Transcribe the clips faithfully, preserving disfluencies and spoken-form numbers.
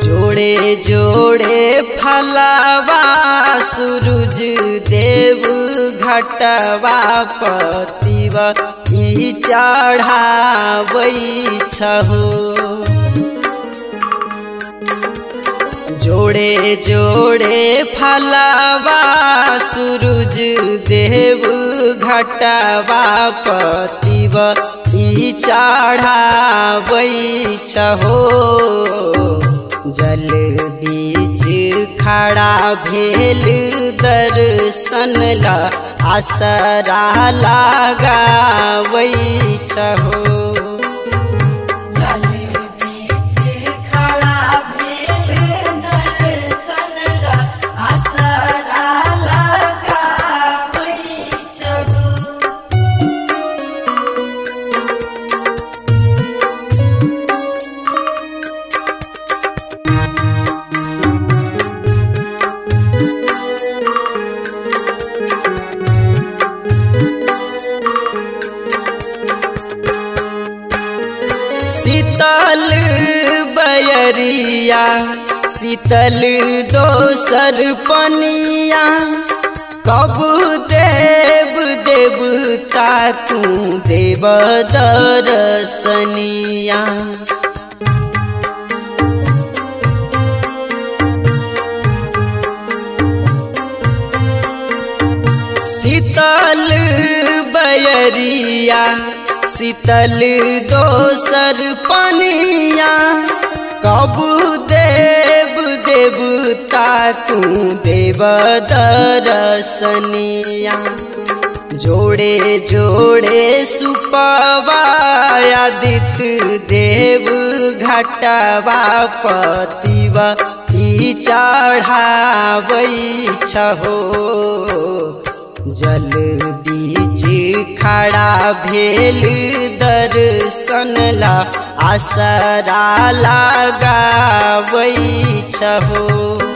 जोड़े जोड़े फलवा सूरज देव घटवा पतिव ई चढ़ावै छहो। जोड़े जोड़े फलवा सूरज देव घटवा पतिव ई चढ़ावै छहो। जल बीच खड़ा भेल दर्शन ला आसरा लगावै छहो। शीतल बयरिया शीतल दोसर पनिया कब देव देवता तू देव दर्शनिया। शीतल बयरिया शीतल दोसर पनिया कब देव देवता तू देव दर्शनिया। जोड़े जोड़े सुपवा आदित्य देव घटवा पतिव ई चढ़ावै छहो। जल बीच खड़ा भेल दर्शन ला आसरा लगावै छहो।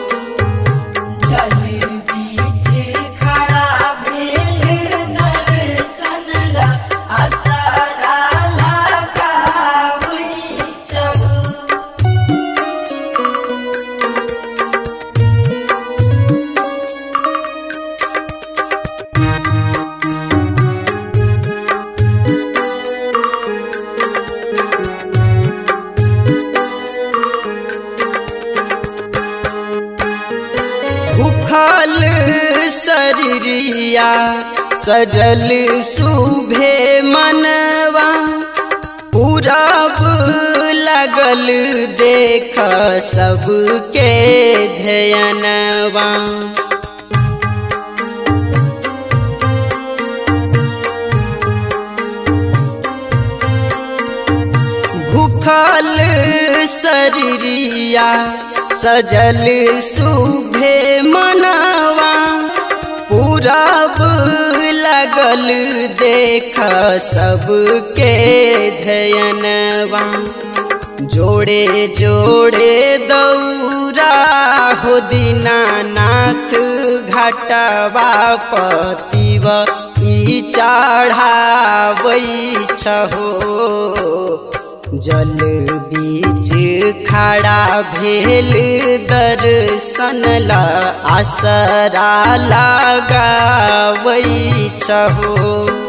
भूखल शरीरिया सजल शुभे मनवा पूरब लगल देख सबके ध्यानवा। भूखल शरीरिया सजल शुभे मनवा पूरब लगल देख सबके ध्यानवा। जोड़े जोड़े दौरा हो दीनानाथ घटवा पतिव ई चढ़ावै छहो। जल बीच खड़ा भेल दर्शन ला आसरा लगावै छहो।